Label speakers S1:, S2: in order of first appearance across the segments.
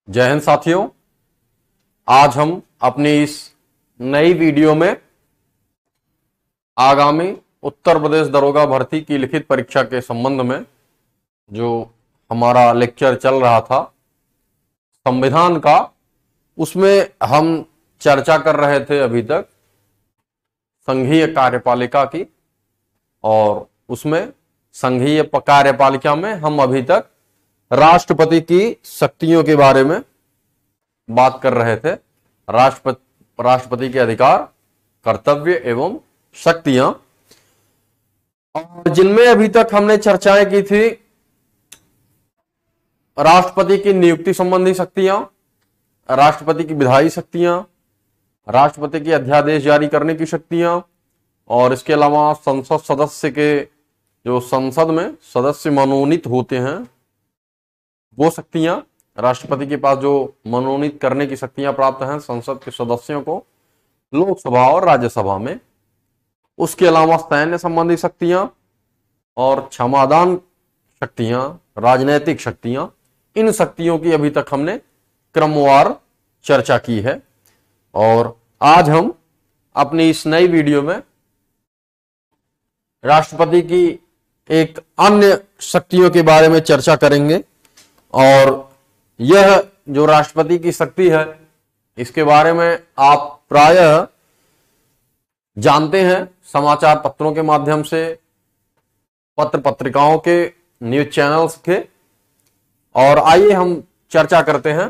S1: जय हिंद साथियों। आज हम अपनी इस नई वीडियो में आगामी उत्तर प्रदेश दरोगा भर्ती की लिखित परीक्षा के संबंध में जो हमारा लेक्चर चल रहा था संविधान का, उसमें हम चर्चा कर रहे थे अभी तक संघीय कार्यपालिका की, और उसमें संघीय कार्यपालिका में हम अभी तक राष्ट्रपति की शक्तियों के बारे में बात कर रहे थे। राष्ट्रपति के अधिकार, कर्तव्य एवं शक्तियां, और जिनमें अभी तक हमने चर्चाएं की थी राष्ट्रपति की नियुक्ति संबंधी शक्तियां, राष्ट्रपति की विधायी शक्तियां, राष्ट्रपति की अध्यादेश जारी करने की शक्तियां, और इसके अलावा संसद सदस्य के जो संसद में सदस्य मनोनीत होते हैं वो शक्तियां, राष्ट्रपति के पास जो मनोनीत करने की शक्तियां प्राप्त हैं संसद के सदस्यों को लोकसभा और राज्यसभा में, उसके अलावा सैन्य संबंधी शक्तियां और क्षमादान शक्तियां, राजनैतिक शक्तियां, इन शक्तियों की अभी तक हमने क्रमवार चर्चा की है। और आज हम अपनी इस नई वीडियो में राष्ट्रपति की एक अन्य शक्तियों के बारे में चर्चा करेंगे। और यह जो राष्ट्रपति की शक्ति है इसके बारे में आप प्रायः जानते हैं समाचार पत्रों के माध्यम से, पत्र पत्रिकाओं के, न्यूज चैनल्स के। और आइए हम चर्चा करते हैं।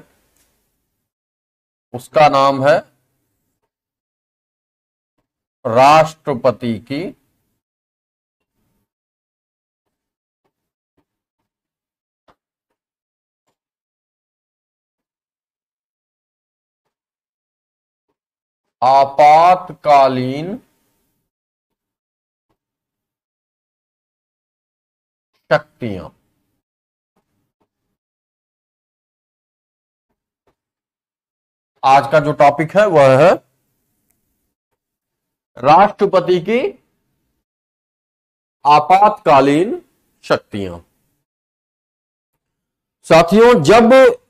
S1: उसका नाम है राष्ट्रपति की आपातकालीन शक्तियां। आज का जो टॉपिक है वह है राष्ट्रपति की आपातकालीन शक्तियां। साथियों, जब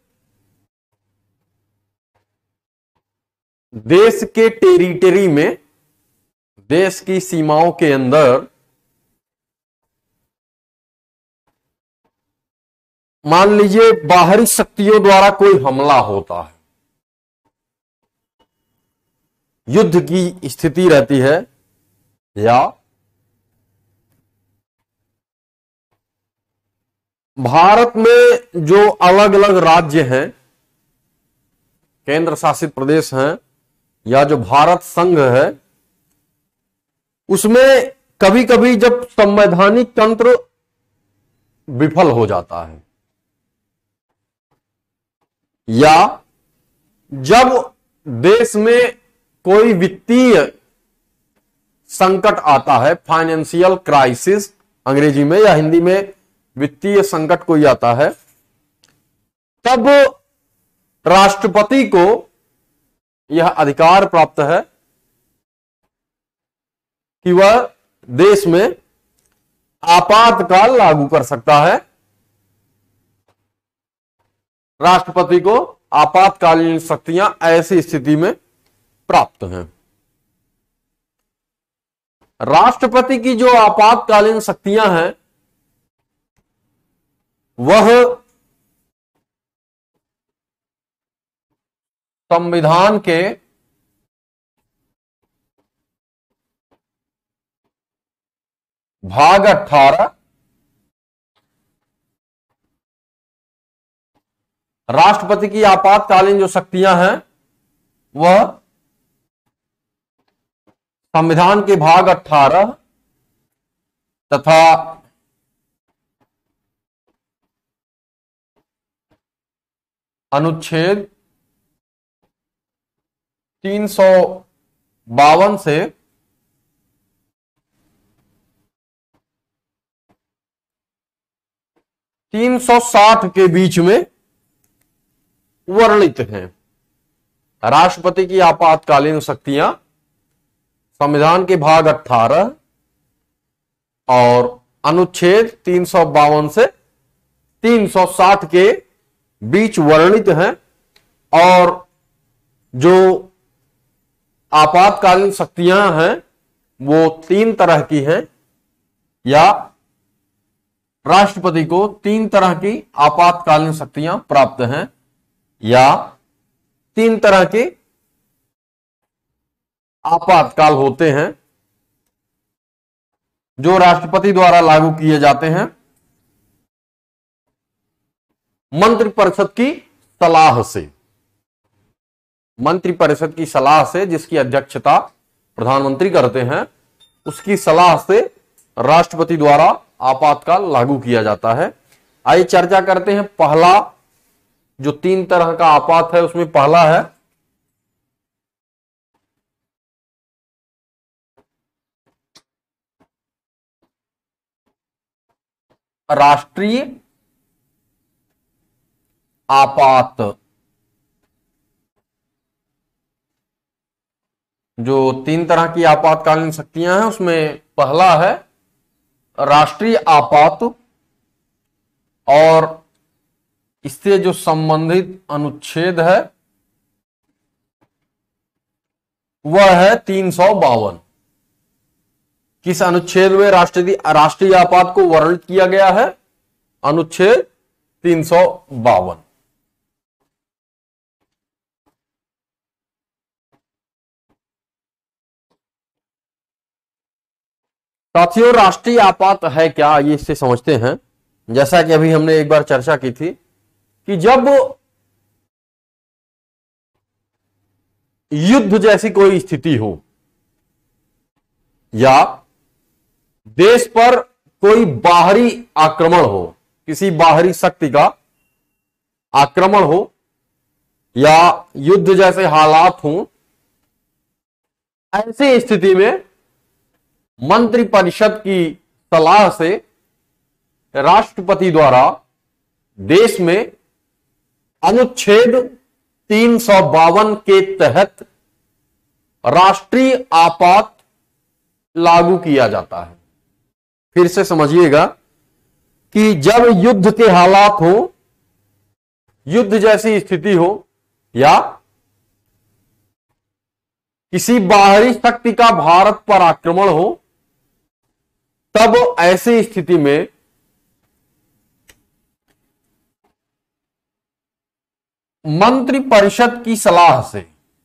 S1: देश के टेरिटरी में, देश की सीमाओं के अंदर मान लीजिए बाहरी शक्तियों द्वारा कोई हमला होता है, युद्ध की स्थिति रहती है, या भारत में जो अलग अलग राज्य हैं, केंद्र शासित प्रदेश हैं, या जो भारत संघ है, उसमें कभी कभी जब संवैधानिक तंत्र विफल हो जाता है, या जब देश में कोई वित्तीय संकट आता है, फाइनेंशियल क्राइसिस अंग्रेजी में, या हिंदी में वित्तीय संकट कोई आता है, तब राष्ट्रपति को यह अधिकार प्राप्त है कि वह देश में आपातकाल लागू कर सकता है। राष्ट्रपति को आपातकालीन शक्तियां ऐसी स्थिति में प्राप्त हैं। राष्ट्रपति की जो आपातकालीन शक्तियां हैं वह संविधान के भाग 18, राष्ट्रपति की आपातकालीन जो शक्तियां हैं वह संविधान के भाग 18 तथा अनुच्छेद 352 से 360 के बीच में वर्णित हैं। राष्ट्रपति की आपातकालीन शक्तियां संविधान के भाग 18 और अनुच्छेद 352 से 360 के बीच वर्णित हैं। और जो आपातकालीन शक्तियां हैं वो 3 तरह की हैं, या राष्ट्रपति को 3 तरह की आपातकालीन शक्तियां प्राप्त हैं, या 3 तरह के आपातकाल होते हैं जो राष्ट्रपति द्वारा लागू किए जाते हैं मंत्रिपरिषद की सलाह से। मंत्रिपरिषद की सलाह से, जिसकी अध्यक्षता प्रधानमंत्री करते हैं, उसकी सलाह से राष्ट्रपति द्वारा आपातकाल लागू किया जाता है। आइए चर्चा करते हैं। पहला जो 3 तरह का आपात है उसमें पहला है राष्ट्रीय आपात। जो 3 तरह की आपातकालीन शक्तियां हैं उसमें पहला है राष्ट्रीय आपात, और इससे जो संबंधित अनुच्छेद है वह है 352। किस अनुच्छेद में राष्ट्रीय आपात को वर्णित किया गया है? अनुच्छेद 352। साथियों, राष्ट्रीय आपात है क्या, ये इससे समझते हैं। जैसा कि अभी हमने एक बार चर्चा की थी कि जब युद्ध जैसी कोई स्थिति हो या देश पर कोई बाहरी आक्रमण हो, किसी बाहरी शक्ति का आक्रमण हो या युद्ध जैसे हालात हों, ऐसी स्थिति में मंत्रिपरिषद की सलाह से राष्ट्रपति द्वारा देश में अनुच्छेद 352 के तहत राष्ट्रीय आपात लागू किया जाता है। फिर से समझिएगा कि जब युद्ध के हालात हो, युद्ध जैसी स्थिति हो या किसी बाहरी शक्ति का भारत पर आक्रमण हो, तब ऐसी स्थिति में मंत्रिपरिषद की सलाह से,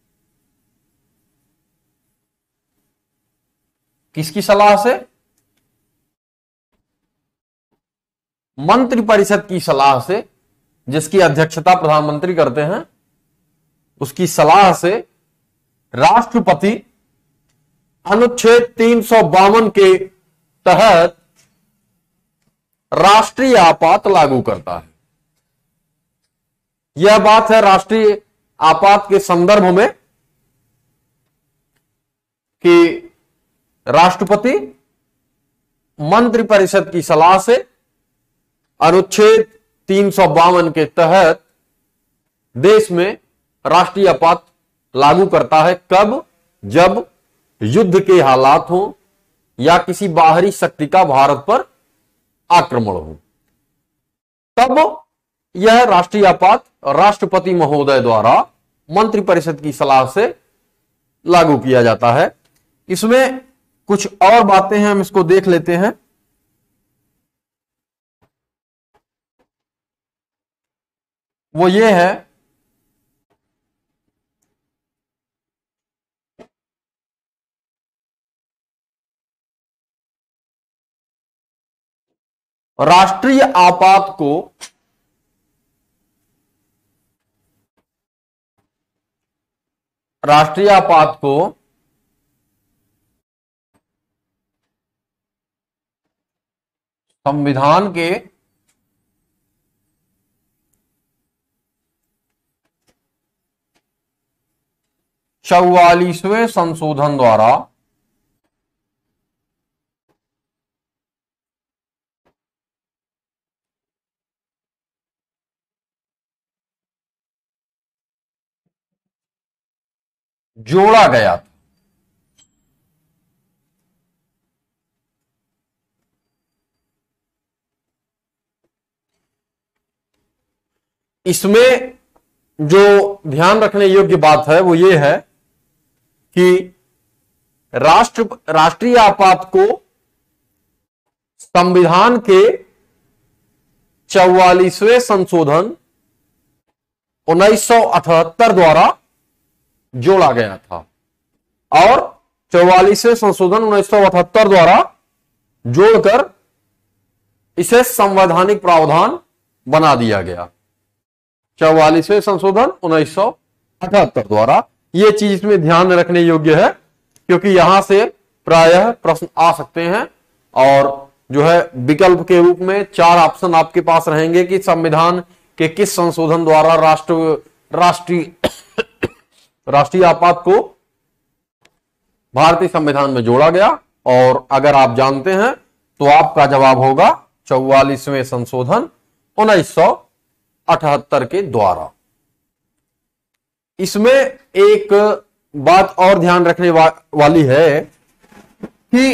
S1: किसकी सलाह से? मंत्रिपरिषद की सलाह से, जिसकी अध्यक्षता प्रधानमंत्री करते हैं, उसकी सलाह से राष्ट्रपति अनुच्छेद 352 के तहत राष्ट्रीय आपात लागू करता है। यह बात है राष्ट्रीय आपात के संदर्भ में कि राष्ट्रपति मंत्रिपरिषद की सलाह से अनुच्छेद 352 के तहत देश में राष्ट्रीय आपात लागू करता है। कब? जब युद्ध के हालात हो या किसी बाहरी शक्ति का भारत पर आक्रमण हो, तब यह राष्ट्रीय आपात राष्ट्रपति महोदय द्वारा मंत्रिपरिषद की सलाह से लागू किया जाता है। इसमें कुछ और बातें हैं, हम इसको देख लेते हैं। वो ये है राष्ट्रीय आपात को संविधान के 44वें संशोधन द्वारा जोड़ा गया था। इसमें जो ध्यान रखने योग्य बात है वो ये है कि राष्ट्रीय आपात को संविधान के 44वें संशोधन 1978 द्वारा जोड़ा गया था और 44वें संशोधन 1978 द्वारा जोड़कर इसे संवैधानिक प्रावधान बना दिया गया। 44वें संशोधन 1978 द्वारा, यह चीज इसमें ध्यान रखने योग्य है क्योंकि यहां से प्रायः प्रश्न आ सकते हैं और जो है विकल्प के रूप में 4 ऑप्शन आपके पास रहेंगे कि संविधान के किस संशोधन द्वारा राष्ट्रीय आपात को भारतीय संविधान में जोड़ा गया, और अगर आप जानते हैं तो आपका जवाब होगा 44वें संशोधन 1978 के द्वारा। इसमें एक बात और ध्यान रखने वाली है कि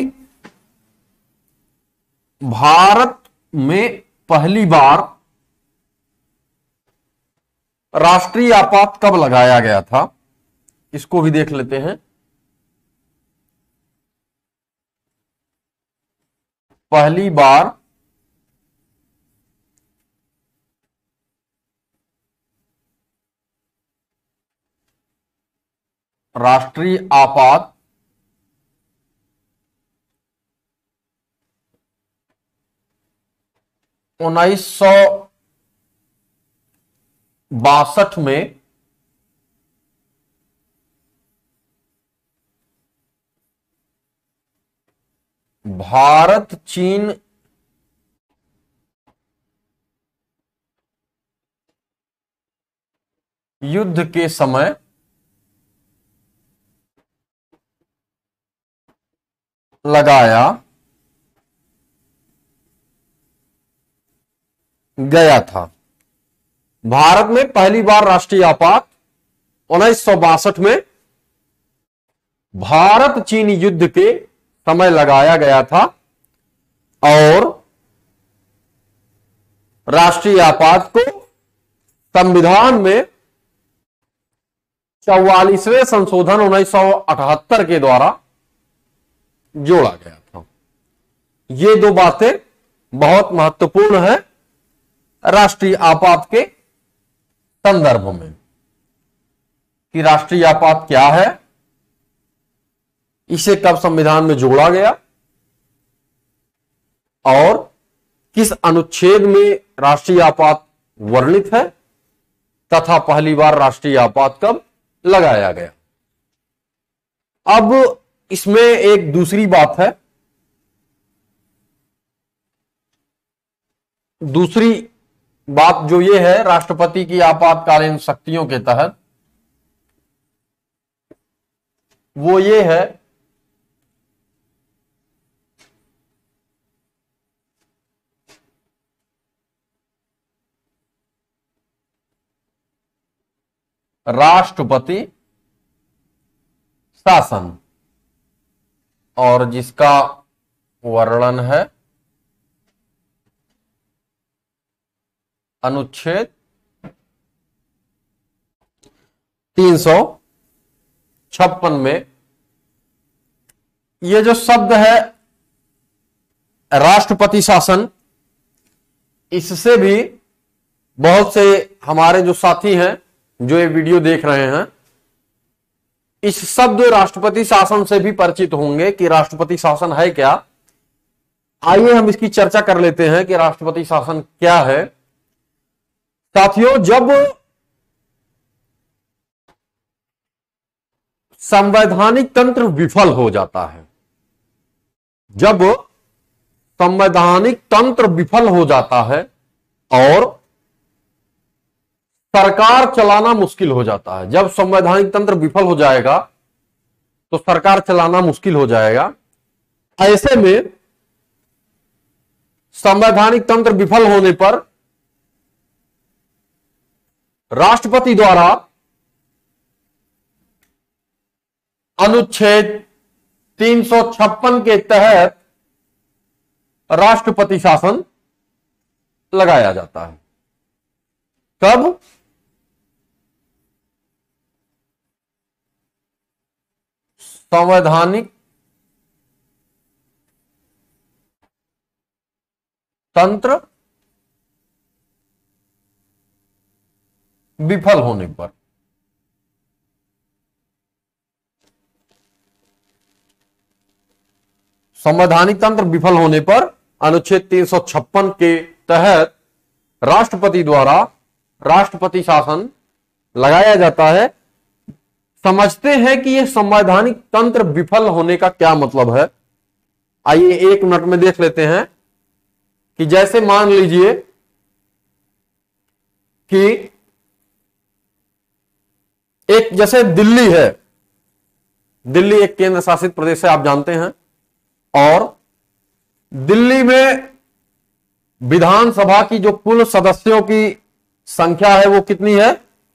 S1: भारत में पहली बार राष्ट्रीय आपात कब लगाया गया था, इसको भी देख लेते हैं। पहली बार राष्ट्रीय आपात उन्नीस सौ 62 में भारत चीन युद्ध के समय लगाया गया था। भारत में पहली बार राष्ट्रीय आपात 1962 में भारत चीन युद्ध के समय लगाया गया था और राष्ट्रीय आपात को संविधान में 44वें संशोधन 1978 के द्वारा जोड़ा गया था। ये दो बातें बहुत महत्वपूर्ण है राष्ट्रीय आपात के संदर्भ में कि राष्ट्रीय आपात क्या है, इसे कब संविधान में जोड़ा गया और किस अनुच्छेद में राष्ट्रीय आपात वर्णित है तथा पहली बार राष्ट्रीय आपात कब लगाया गया। अब इसमें एक दूसरी बात है, दूसरी बात जो ये है राष्ट्रपति की आपातकालीन शक्तियों के तहत, वो ये है राष्ट्रपति शासन, और जिसका वर्णन है अनुच्छेद 356 में। ये जो शब्द है राष्ट्रपति शासन, इससे भी बहुत से हमारे जो साथी हैं जो ये वीडियो देख रहे हैं, इस शब्द राष्ट्रपति शासन से भी परिचित होंगे कि राष्ट्रपति शासन है क्या। आइए हम इसकी चर्चा कर लेते हैं कि राष्ट्रपति शासन क्या है। साथियों, जब संवैधानिक तंत्र विफल हो जाता है, जब संवैधानिक तंत्र विफल हो जाता है और सरकार चलाना मुश्किल हो जाता है, जब संवैधानिक तंत्र विफल हो जाएगा तो सरकार चलाना मुश्किल हो जाएगा। ऐसे में संवैधानिक तंत्र विफल होने पर राष्ट्रपति द्वारा अनुच्छेद 356 के तहत राष्ट्रपति शासन लगाया जाता है। कब? संवैधानिक तंत्र विफल होने पर, संवैधानिक तंत्र विफल होने पर अनुच्छेद 356 के तहत राष्ट्रपति द्वारा राष्ट्रपति शासन लगाया जाता है। समझते हैं कि यह संवैधानिक तंत्र विफल होने का क्या मतलब है। आइए 1 मिनट में देख लेते हैं कि जैसे मान लीजिए कि एक जैसे दिल्ली है, दिल्ली एक केंद्र शासित प्रदेश है, आप जानते हैं, और दिल्ली में विधानसभा की जो कुल सदस्यों की संख्या है वो कितनी है?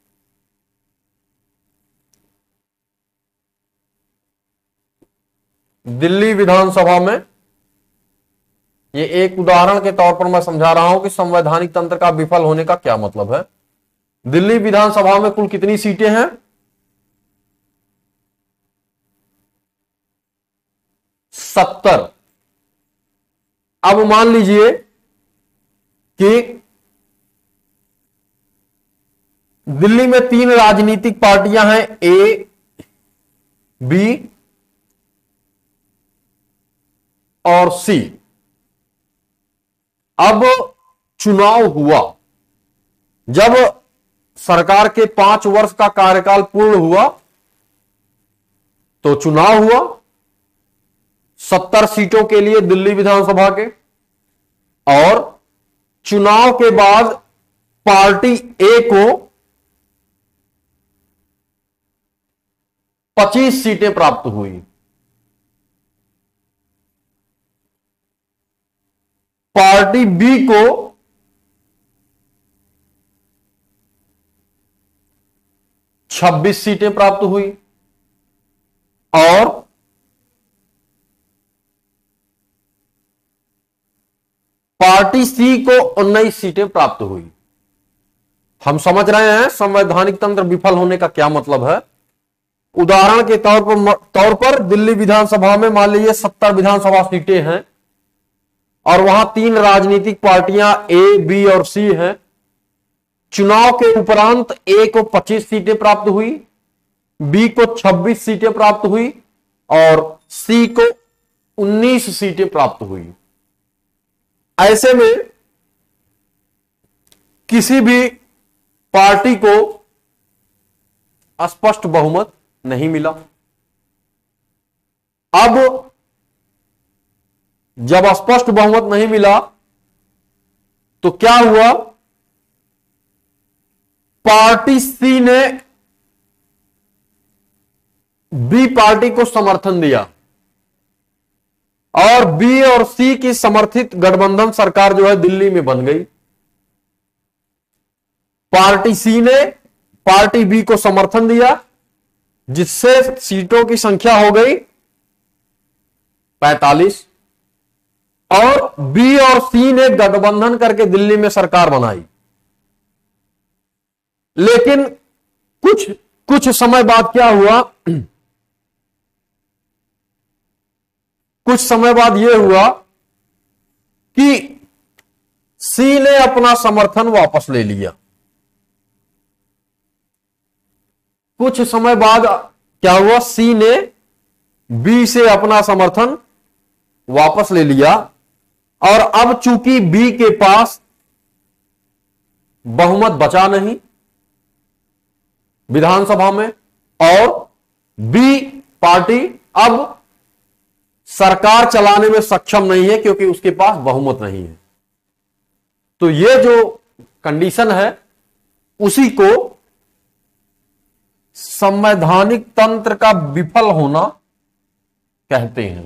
S1: दिल्ली विधानसभा में, ये एक उदाहरण के तौर पर मैं समझा रहा हूं कि संवैधानिक तंत्र का विफल होने का क्या मतलब है। दिल्ली विधानसभा में कुल कितनी सीटें हैं? 70। अब मान लीजिए कि दिल्ली में 3 राजनीतिक पार्टियां हैं, ए, बी और सी। अब चुनाव हुआ, जब सरकार के 5 वर्ष का कार्यकाल पूर्ण हुआ तो चुनाव हुआ 70 सीटों के लिए दिल्ली विधानसभा के, और चुनाव के बाद पार्टी ए को 25 सीटें प्राप्त हुई, पार्टी बी को 26 सीटें प्राप्त हुई, और पार्टी सी को 19 सीटें प्राप्त हुई। हम समझ रहे हैं संवैधानिक तंत्र विफल होने का क्या मतलब है। उदाहरण के तौर पर दिल्ली विधानसभा में मान लीजिए 70 विधानसभा सीटें हैं और वहां 3 राजनीतिक पार्टियां ए, बी और सी हैं। चुनाव के उपरांत ए को 25 सीटें प्राप्त हुई, बी को 26 सीटें प्राप्त हुई और सी को 19 सीटें प्राप्त हुई। ऐसे में किसी भी पार्टी को स्पष्ट बहुमत नहीं मिला। अब जब स्पष्ट बहुमत नहीं मिला तो क्या हुआ? पार्टी सी ने बी पार्टी को समर्थन दिया और बी और सी की समर्थित गठबंधन सरकार जो है दिल्ली में बन गई। पार्टी सी ने पार्टी बी को समर्थन दिया, जिससे सीटों की संख्या हो गई 45, और बी और सी ने गठबंधन करके दिल्ली में सरकार बनाई। लेकिन कुछ समय बाद क्या हुआ? कुछ समय बाद यह हुआ कि सी ने अपना समर्थन वापस ले लिया। कुछ समय बाद क्या हुआ? सी ने बी से अपना समर्थन वापस ले लिया और अब चूंकि बी के पास बहुमत बचा नहीं विधानसभा में और बी पार्टी अब सरकार चलाने में सक्षम नहीं है क्योंकि उसके पास बहुमत नहीं है, तो यह जो कंडीशन है उसी को संवैधानिक तंत्र का विफल होना कहते हैं।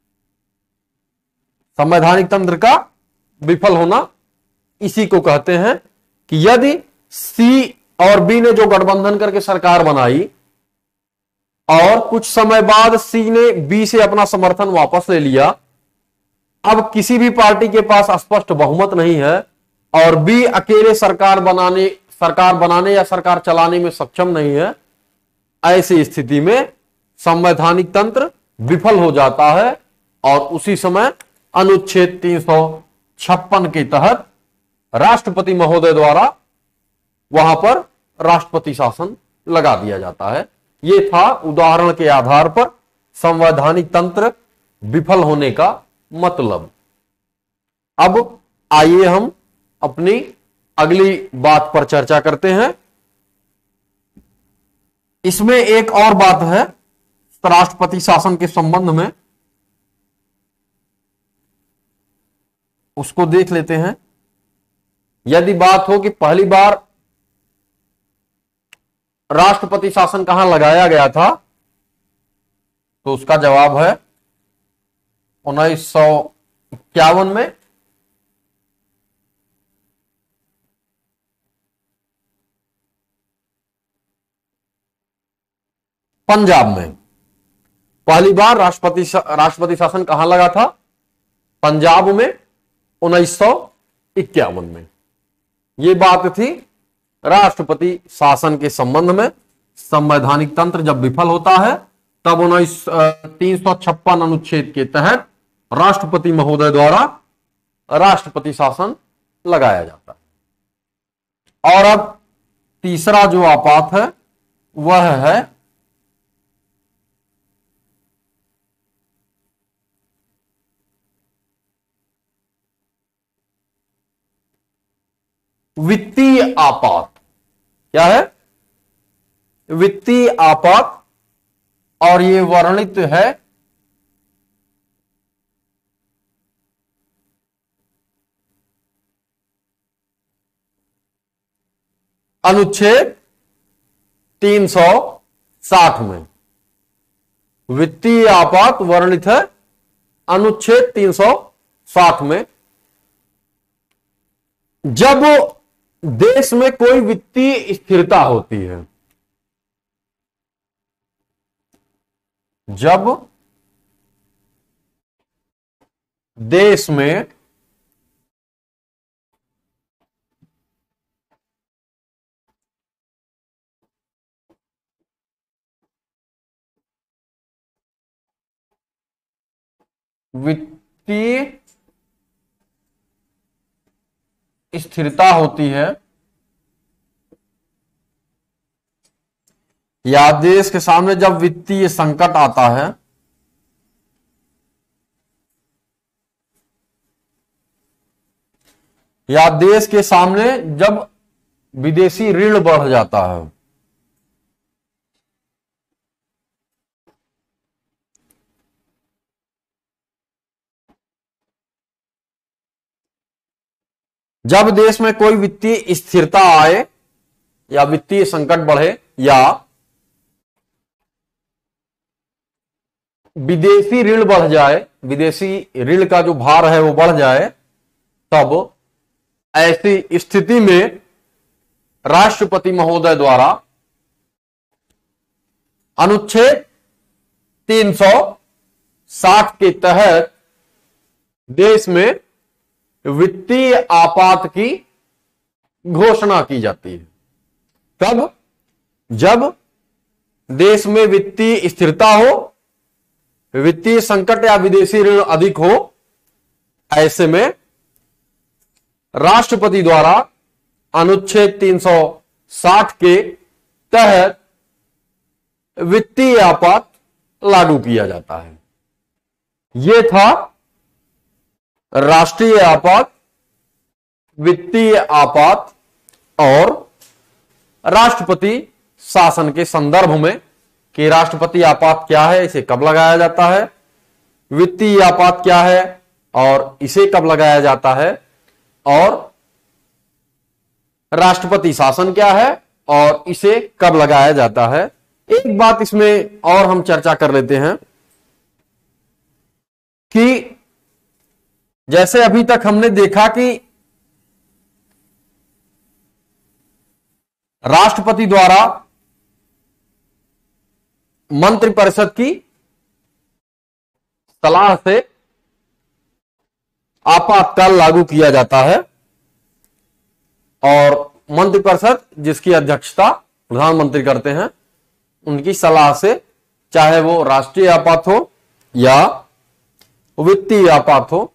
S1: संवैधानिक तंत्र का विफल होना इसी को कहते हैं कि यदि सी और बी ने जो गठबंधन करके सरकार बनाई और कुछ समय बाद सी ने बी से अपना समर्थन वापस ले लिया, अब किसी भी पार्टी के पास स्पष्ट बहुमत नहीं है और बी अकेले सरकार बनाने या सरकार चलाने में सक्षम नहीं है, ऐसी स्थिति में संवैधानिक तंत्र विफल हो जाता है और उसी समय अनुच्छेद 356 के तहत राष्ट्रपति महोदय द्वारा वहां पर राष्ट्रपति शासन लगा दिया जाता है। यह था उदाहरण के आधार पर संवैधानिक तंत्र विफल होने का मतलब। अब आइए हम अपनी अगली बात पर चर्चा करते हैं। इसमें एक और बात है राष्ट्रपति शासन के संबंध में, उसको देख लेते हैं। यदि बात हो कि पहली बार राष्ट्रपति शासन कहां लगाया गया था, तो उसका जवाब है 1951 में पंजाब में। पहली बार राष्ट्रपति शासन कहां लगा था? पंजाब में 1951 में। यह बात थी राष्ट्रपति शासन के संबंध में। संवैधानिक तंत्र जब विफल होता है तब 356 अनुच्छेद के तहत राष्ट्रपति महोदय द्वारा राष्ट्रपति शासन लगाया जाता है। और अब तीसरा जो आपात है वह है वित्तीय आपात। क्या है? वित्तीय आपात। और यह वर्णित है अनुच्छेद 360 में। वित्तीय आपात वर्णित है अनुच्छेद 360 में। जब देश में कोई वित्तीय स्थिरता होती है, जब देश में वित्तीय स्थिरता होती है या देश के सामने जब वित्तीय संकट आता है, या देश के सामने जब विदेशी ऋण बढ़ जाता है, जब देश में कोई वित्तीय स्थिरता आए या वित्तीय संकट बढ़े या विदेशी ऋण बढ़ जाए, विदेशी ऋण का जो भार है वो बढ़ जाए, तब ऐसी स्थिति में राष्ट्रपति महोदय द्वारा अनुच्छेद 360 के तहत देश में वित्तीय आपात की घोषणा की जाती है। तब जब देश में वित्तीय स्थिरता हो, वित्तीय संकट या विदेशी ऋण अधिक हो, ऐसे में राष्ट्रपति द्वारा अनुच्छेद 360 के तहत वित्तीय आपात लागू किया जाता है। यह था राष्ट्रीय आपात, वित्तीय आपात और राष्ट्रपति शासन के संदर्भ में कि राष्ट्रपति आपात क्या है, इसे कब लगाया जाता है, वित्तीय आपात क्या है और इसे कब लगाया जाता है, और राष्ट्रपति शासन क्या है और इसे कब लगाया जाता है। एक बात इसमें और हम चर्चा कर लेते हैं कि जैसे अभी तक हमने देखा कि राष्ट्रपति द्वारा मंत्रिपरिषद की सलाह से आपातकाल लागू किया जाता है और मंत्रिपरिषद जिसकी अध्यक्षता प्रधानमंत्री करते हैं, उनकी सलाह से चाहे वो राष्ट्रीय आपात हो या वित्तीय आपात हो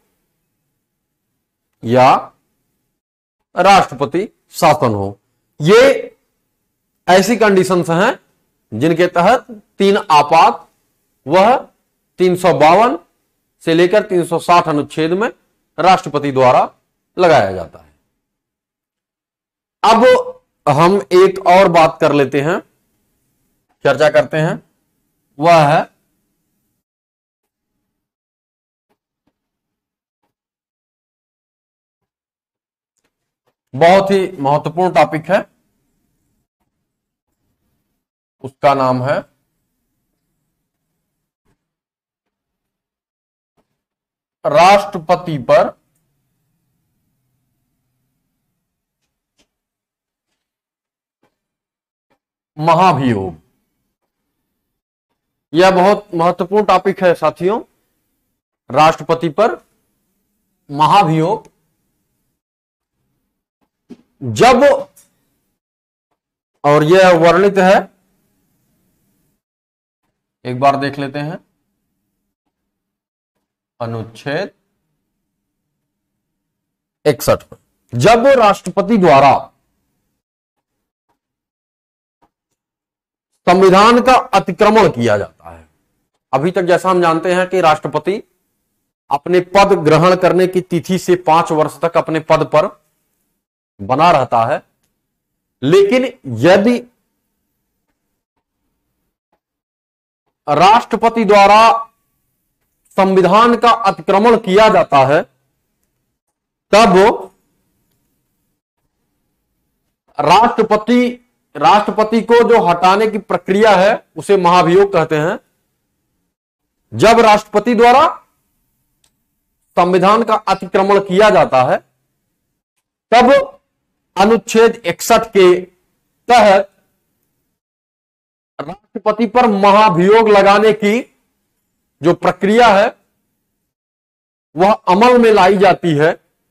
S1: या राष्ट्रपति शासन हो। ये ऐसी कंडीशंस हैं जिनके तहत 3 आपात वह 352 से लेकर 360 अनुच्छेद में राष्ट्रपति द्वारा लगाया जाता है। अब हम एक और बात कर लेते हैं, चर्चा करते हैं, वह है बहुत ही महत्वपूर्ण टॉपिक है, उसका नाम है राष्ट्रपति पर महाभियोग। यह बहुत महत्वपूर्ण टॉपिक है साथियों, राष्ट्रपति पर महाभियोग। जब, और यह वर्णित है, एक बार देख लेते हैं, अनुच्छेद 61 में, जब राष्ट्रपति द्वारा संविधान का अतिक्रमण किया जाता है। अभी तक जैसा हम जानते हैं कि राष्ट्रपति अपने पद ग्रहण करने की तिथि से 5 वर्ष तक अपने पद पर बना रहता है, लेकिन यदि राष्ट्रपति द्वारा संविधान का अतिक्रमण किया जाता है, तब राष्ट्रपति को जो हटाने की प्रक्रिया है उसे महाभियोग कहते हैं। जब राष्ट्रपति द्वारा संविधान का अतिक्रमण किया जाता है, तब अनुच्छेद 61 के तहत राष्ट्रपति पर महाभियोग लगाने की जो प्रक्रिया है वह अमल में लाई जाती है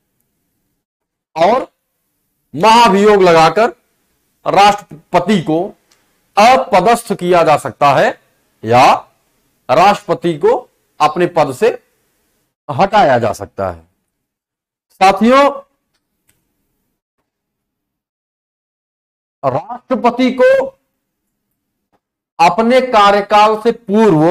S1: और महाभियोग लगाकर राष्ट्रपति को अपदस्थ किया जा सकता है या राष्ट्रपति को अपने पद से हटाया जा सकता है। साथियों, राष्ट्रपति को अपने कार्यकाल से पूर्व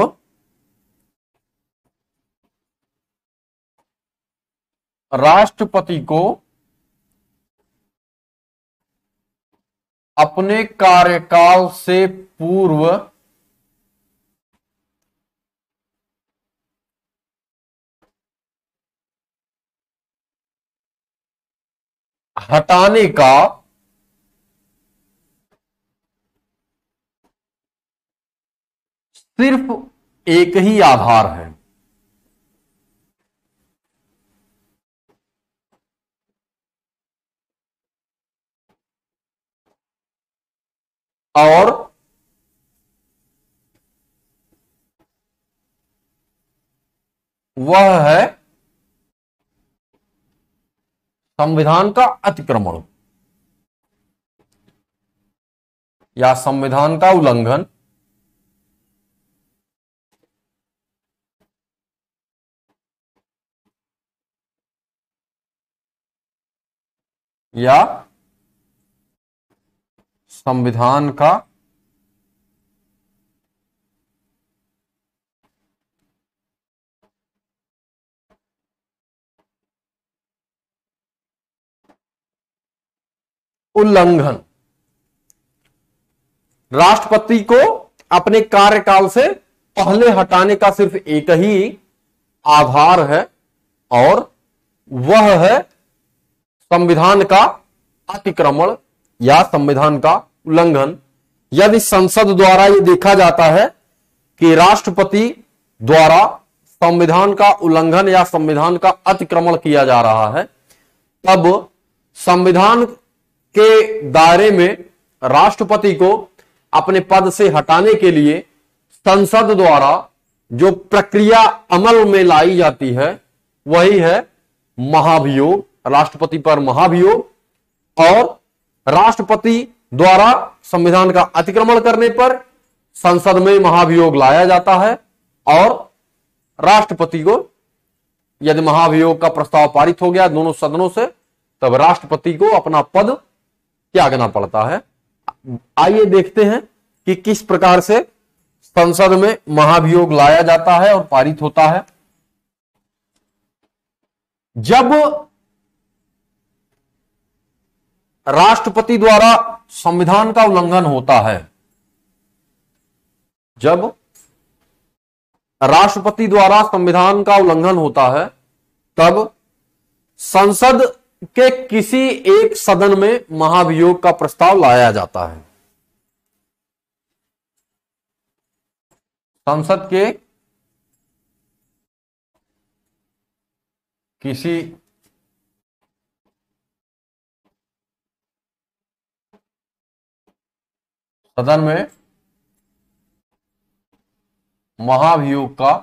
S1: अपने कार्यकाल से पूर्व हटाने का सिर्फ एक ही आधार है, और वह है संविधान का अतिक्रमण या संविधान का उल्लंघन या संविधान का उल्लंघन। राष्ट्रपति को अपने कार्यकाल से पहले हटाने का सिर्फ एक ही आधार है और वह है संविधान का अतिक्रमण या संविधान का उल्लंघन। यदि संसद द्वारा यह देखा जाता है कि राष्ट्रपति द्वारा संविधान का उल्लंघन या संविधान का अतिक्रमण किया जा रहा है, तब संविधान के दायरे में राष्ट्रपति को अपने पद से हटाने के लिए संसद द्वारा जो प्रक्रिया अमल में लाई जाती है वही है महाभियोग, राष्ट्रपति पर महाभियोग। और राष्ट्रपति द्वारा संविधान का अतिक्रमण करने पर संसद में महाभियोग लाया जाता है और राष्ट्रपति को, यदि महाभियोग का प्रस्ताव पारित हो गया दोनों सदनों से, तब राष्ट्रपति को अपना पद त्यागना पड़ता है। आइए देखते हैं कि किस प्रकार से संसद में महाभियोग लाया जाता है और पारित होता है। जब राष्ट्रपति द्वारा संविधान का उल्लंघन होता है, जब राष्ट्रपति द्वारा संविधान का उल्लंघन होता है, तब संसद के किसी एक सदन में महाभियोग का प्रस्ताव लाया जाता है। संसद के किसी सदन में महाभियोग का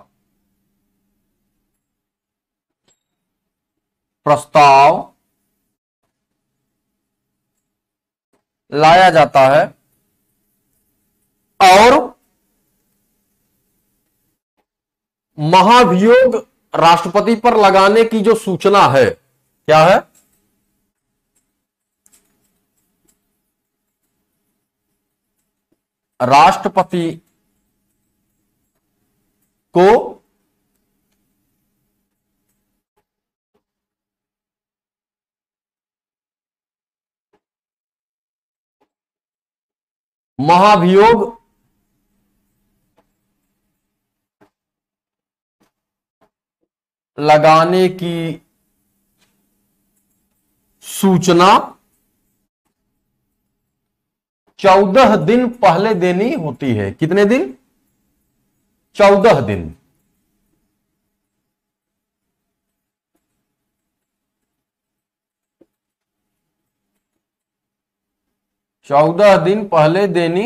S1: प्रस्ताव लाया जाता है और महाभियोग राष्ट्रपति पर लगाने की जो सूचना है, क्या है? राष्ट्रपति को महाभियोग लगाने की सूचना 14 दिन पहले देनी होती है। कितने दिन? 14 दिन। चौदह दिन पहले देनी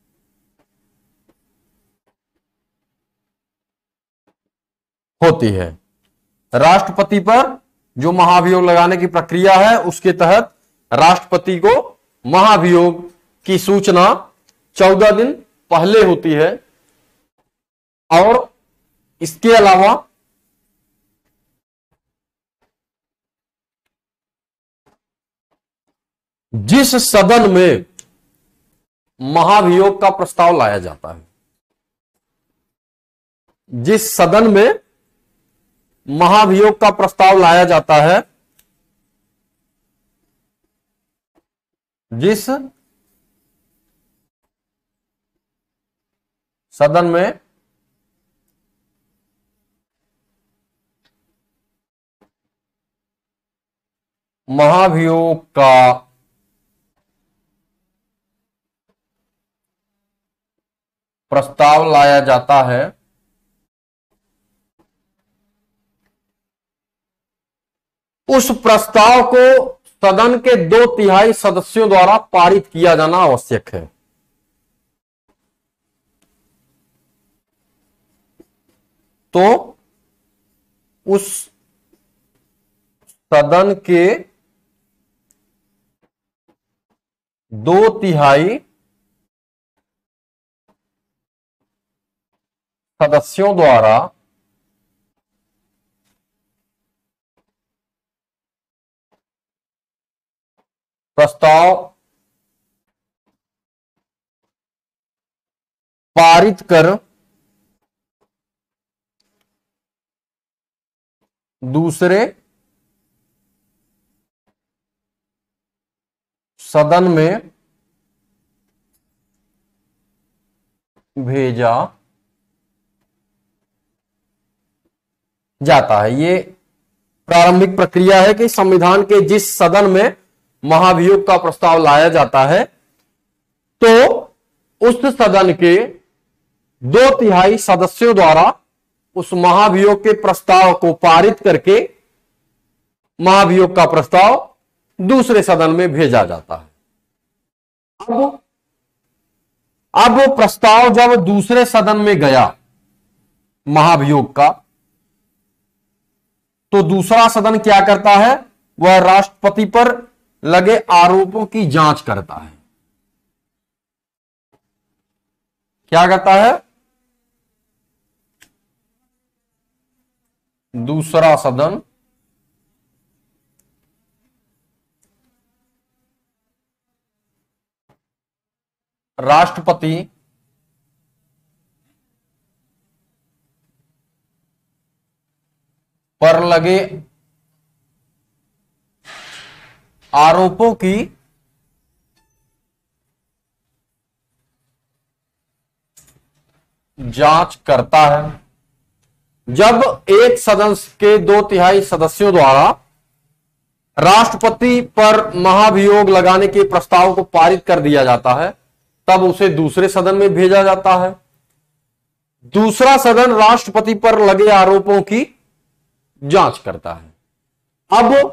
S1: होती है। राष्ट्रपति पर जो महाभियोग लगाने की प्रक्रिया है, उसके तहत राष्ट्रपति को महाभियोग की सूचना 14 दिन पहले होती है और इसके अलावा जिस सदन में महाभियोग का प्रस्ताव लाया जाता है, जिस सदन में महाभियोग का प्रस्ताव लाया जाता है, जिस सदन में महाभियोग का प्रस्ताव लाया जाता है, उस प्रस्ताव को सदन के 2/3 सदस्यों द्वारा पारित किया जाना आवश्यक है। तो उस सदन के 2/3 सदस्यों द्वारा प्रस्ताव पारित कर दूसरे सदन में भेजा जाता है। ये प्रारंभिक प्रक्रिया है कि संविधान के जिस सदन में महाभियोग का प्रस्ताव लाया जाता है, तो उस सदन के 2/3 सदस्यों द्वारा उस महाभियोग के प्रस्ताव को पारित करके महाभियोग का प्रस्ताव दूसरे सदन में भेजा जाता है। अब वो प्रस्ताव जब दूसरे सदन में गया महाभियोग का, तो दूसरा सदन क्या करता है? वह राष्ट्रपति पर लगे आरोपों की जांच करता है। क्या कहता है? दूसरा सदन राष्ट्रपति पर लगे आरोपों की जांच करता है। जब एक सदन के 2/3 सदस्यों द्वारा राष्ट्रपति पर महाभियोग लगाने के प्रस्ताव को पारित कर दिया जाता है, तब उसे दूसरे सदन में भेजा जाता है। दूसरा सदन राष्ट्रपति पर लगे आरोपों की जांच करता है। अब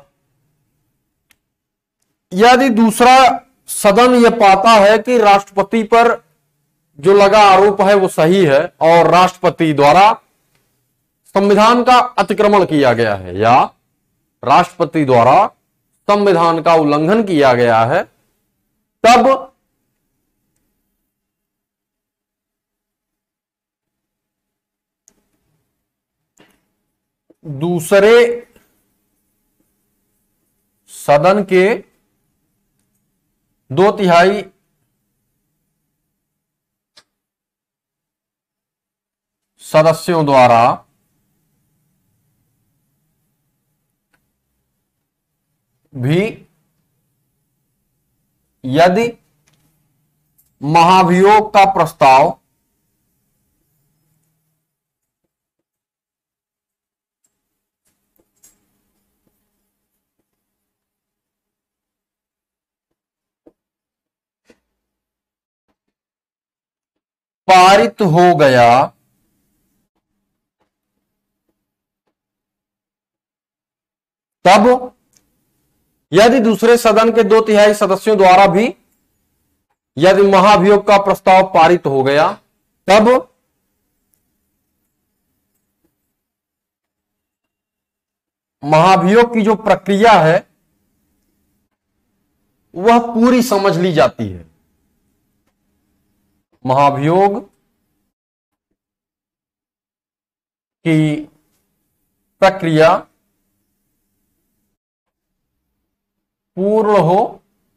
S1: यदि दूसरा सदन यह पाता है कि राष्ट्रपति पर जो लगा आरोप है वो सही है और राष्ट्रपति द्वारा संविधान का अतिक्रमण किया गया है या राष्ट्रपति द्वारा संविधान का उल्लंघन किया गया है, तब दूसरे सदन के 2/3 सदस्यों द्वारा भी यदि महाभियोग का प्रस्ताव पारित हो गया तब यदि दूसरे सदन के 2/3 सदस्यों द्वारा भी यदि महाभियोग का प्रस्ताव पारित हो गया, तब महाभियोग की जो प्रक्रिया है वह पूरी समझ ली जाती है। महाभियोग की प्रक्रिया पूर्ण हो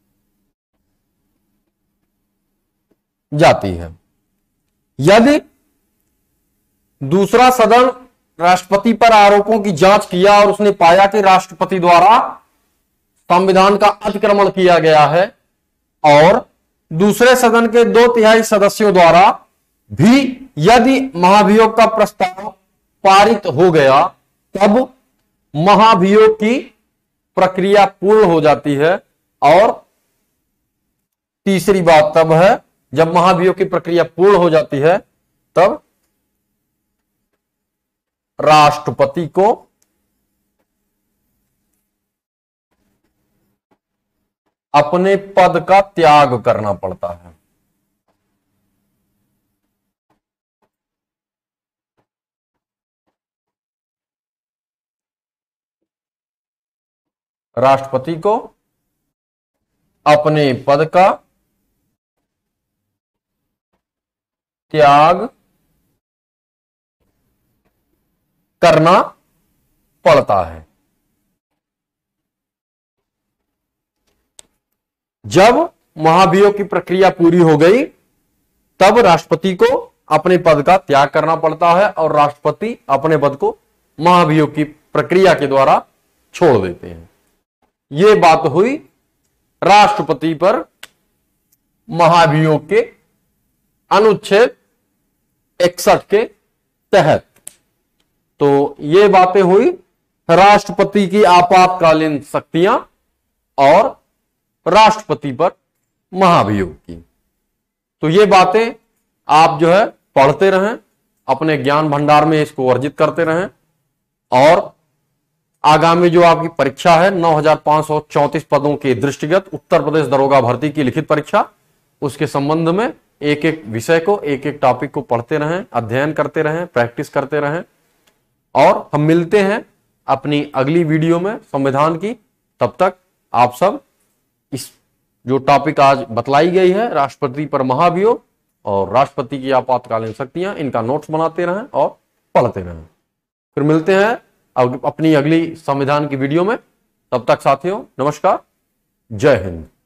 S1: जाती है। यदि दूसरा सदन राष्ट्रपति पर आरोपों की जांच किया और उसने पाया कि राष्ट्रपति द्वारा संविधान का अतिक्रमण किया गया है और दूसरे सदन के 2/3 सदस्यों द्वारा भी यदि महाभियोग का प्रस्ताव पारित हो गया, तब महाभियोग की प्रक्रिया पूर्ण हो जाती है। और तीसरी बात तब है जब महाभियोग की प्रक्रिया पूर्ण हो जाती है, तब राष्ट्रपति को अपने पद का त्याग करना पड़ता है। राष्ट्रपति को अपने पद का त्याग करना पड़ता है। जब महाभियोग की प्रक्रिया पूरी हो गई, तब राष्ट्रपति को अपने पद का त्याग करना पड़ता है और राष्ट्रपति अपने पद को महाभियोग की प्रक्रिया के द्वारा छोड़ देते हैं। यह बात हुई राष्ट्रपति पर महाभियोग के अनुच्छेद 61 के तहत। तो ये बातें हुई राष्ट्रपति की आपातकालीन शक्तियां और राष्ट्रपति पर महाभियोग की। तो ये बातें आप जो है पढ़ते रहें, अपने ज्ञान भंडार में इसको अर्जित करते रहें और आगामी जो आपकी परीक्षा है 9534 पदों के दृष्टिगत उत्तर प्रदेश दरोगा भर्ती की लिखित परीक्षा, उसके संबंध में एक एक विषय को, एक एक टॉपिक को पढ़ते रहें, अध्ययन करते रहें, प्रैक्टिस करते रहें। और हम मिलते हैं अपनी अगली वीडियो में संविधान की। तब तक आप सब इस जो टॉपिक आज बतलाई गई है राष्ट्रपति पर महाभियोग और राष्ट्रपति की आपातकालीन शक्तियां, इनका नोट्स बनाते रहें और पढ़ते रहें। फिर मिलते हैं अपनी अगली संविधान की वीडियो में। तब तक साथियों, नमस्कार, जय हिंद।